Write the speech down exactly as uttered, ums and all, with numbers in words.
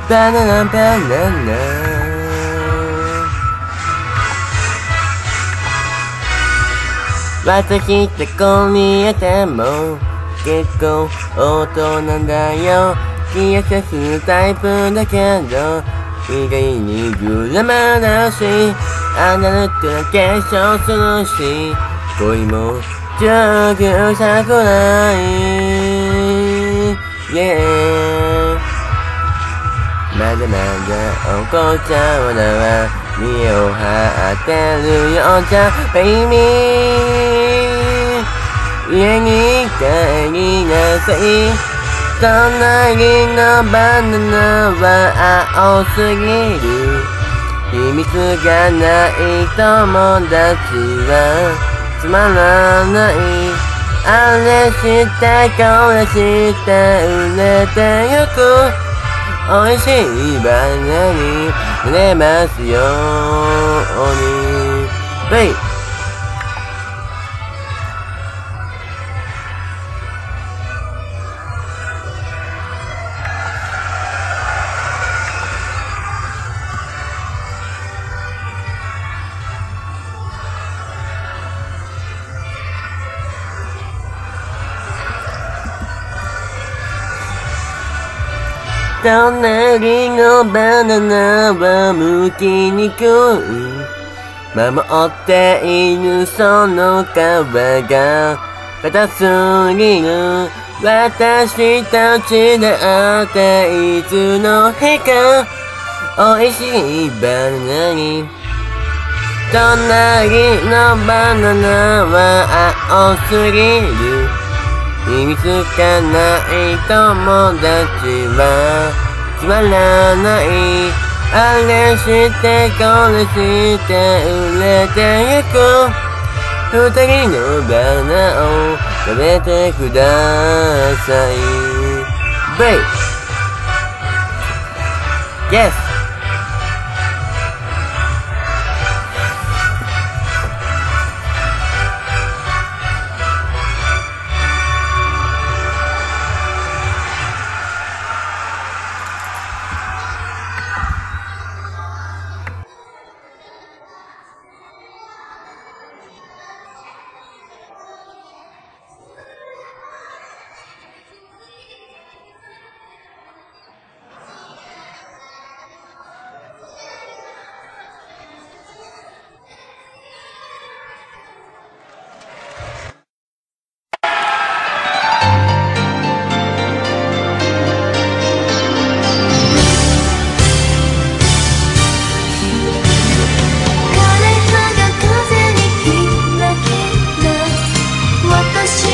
バナナバナナ私ってこう見えても結構大人だよ。気痩せするタイプだけど意外にグラマだしアナルって化粧するし恋も上級者くらい Yeah まだまだお紅茶はだわ見栄を張ってるようじゃベイビー家に帰りなさい隣のバナナは青すぎる秘密がない友達はつまらないあれしてこれして売れてゆく美味しいバナナになれますようにベイ隣のバナナは剥きにくい守っているその皮が硬すぎる私たちだっていつの日か美味しいバナナに隣のバナナは青すぎる秘密がない友達はつまらないあれしてこれして売れてゆく二人のバナナを食べてくださいベイ Yes